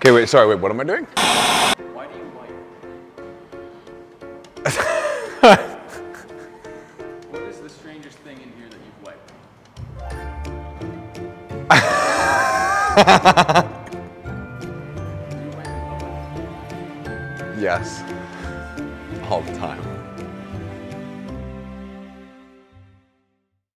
Okay, wait, sorry, wait, what am I doing? Why do you wipe? What is the strangest thing in here that you've wiped? Yes, all the time.